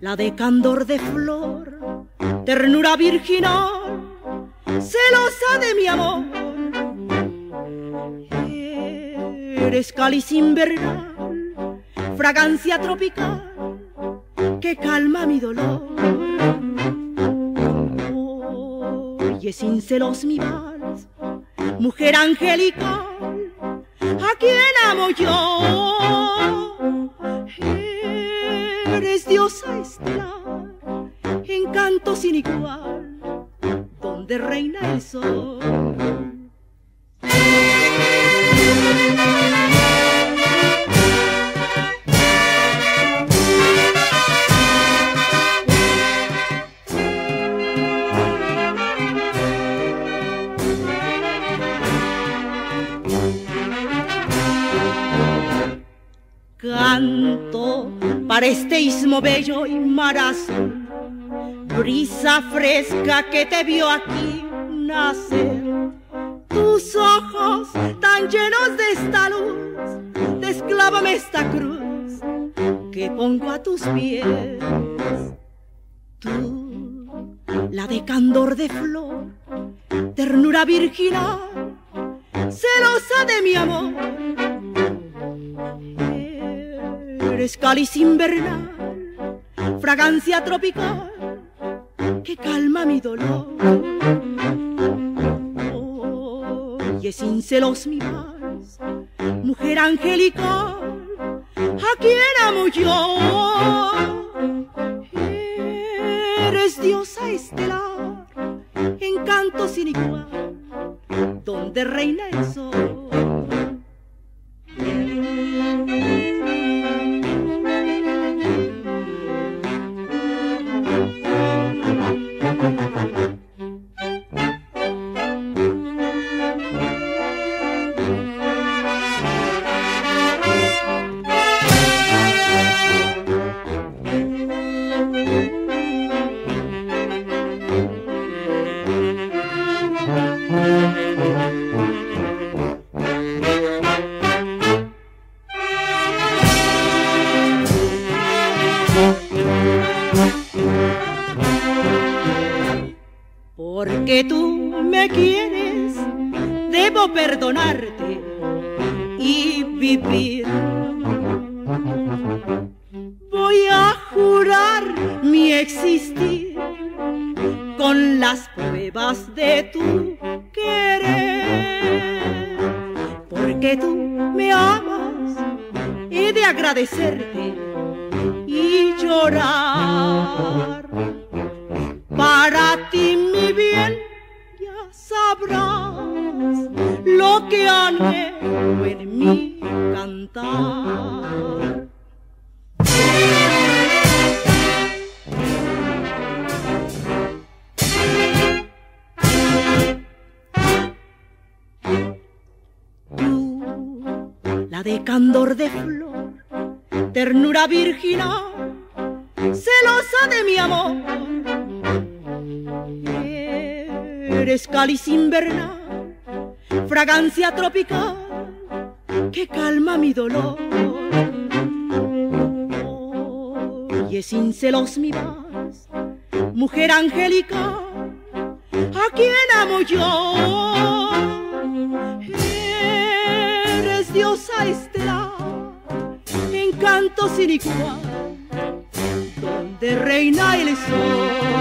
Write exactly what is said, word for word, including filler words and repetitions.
la de candor de flor, ternura virginal, celosa de mi amor. Eres cáliz invernal, fragancia tropical, que calma mi dolor. Oye sin celos mi vals, mujer angelical, ¿a quién amo yo? Eres diosa estelar, encanto sin igual, donde reina el sol. Canto para este istmo bello y mar azul, brisa fresca que te vio aquí nacer. Tus ojos tan llenos de esta luz, desclávame esta cruz que pongo a tus pies. Tú, la de candor de flor, ternura virginal, celosa de mi amor. Eres cáliz invernal, fragancia tropical, que calma mi dolor. Oye sin celos mi vals, mujer angelical, ¿a quién amo yo? Eres diosa estelar, encanto sin igual, donde reina el sol. Porque tú me quieres, debo perdonarte y vivir. Voy a jurar mi existir con las pruebas de tu querer. Porque tú me amas, he de agradecerte y llorar. Para ti mi bien, ya sabrás lo que anhelo en mi cantar. Tú, la de candor de flor, ternura virginal, celosa de mi amor. Eres cáliz invernal, fragancia tropical, que calma mi dolor. Oye sin celos mi vals, mujer angelical, ¿a quién amo yo? Eres diosa estelar, encanto sin igual, donde reina el sol.